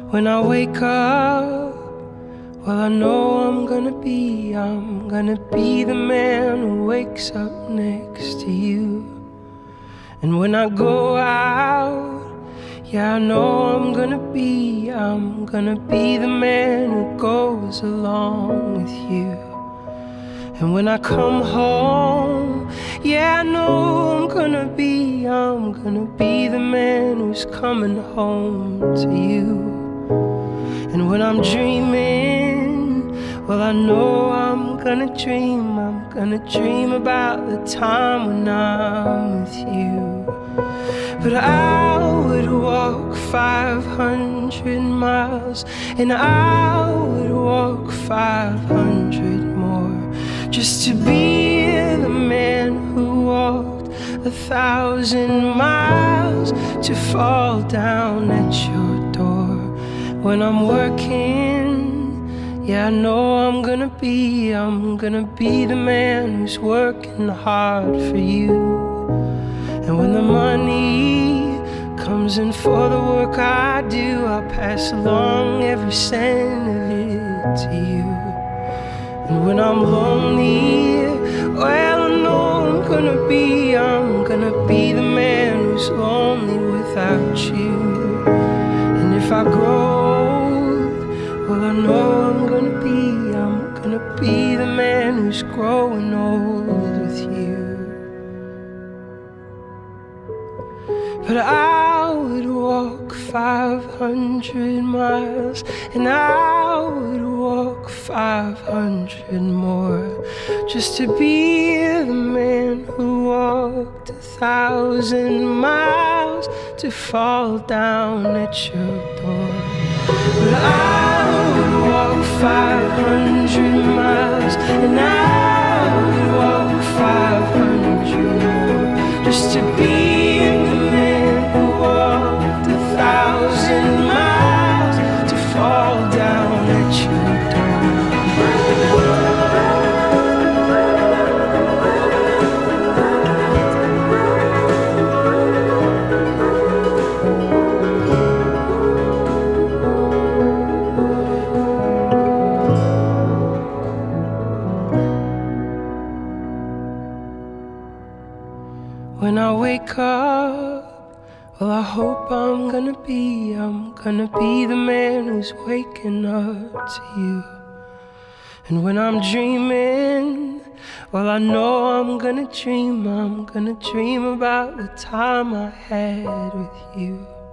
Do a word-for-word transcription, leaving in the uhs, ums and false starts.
When I wake up, well, I know I'm gonna be, I'm gonna be the man who wakes up next to you. And when I go out, yeah, I know I'm gonna be, I'm gonna be the man who goes along with you. And when I come home, yeah, I know I'm gonna be, I'm gonna be the man who's coming home to you. And when I'm dreaming, well, I know I'm gonna dream, I'm gonna dream about the time when I'm with you. But I would walk five hundred miles, and I would walk five hundred more, just to be the man who walked a thousand miles, to fall down at your door. When I'm working, yeah, I know I'm gonna be, I'm gonna be the man who's working hard for you. And when the money comes in for the work I do, I'll pass along every cent of it to you. And when I'm lonely, well, I know I'm gonna be, I'm gonna be the man who's lonely without you. And if I grow old, well, I know I'm gonna be, I'm gonna be the man who's growing old with you. But I would walk five hundred miles, and I would walk five hundred more, just to be the man who walked a thousand miles, to fall down at your door. But I would walk five hundred miles, and I would walk five hundred more, just to be the man who walked a thousand miles, to fall down at your When I wake up, well, I hope I'm gonna be, I'm gonna be the man who's waking up to you. And when I'm dreaming, well, I know I'm gonna dream, I'm gonna dream about the time I had with you.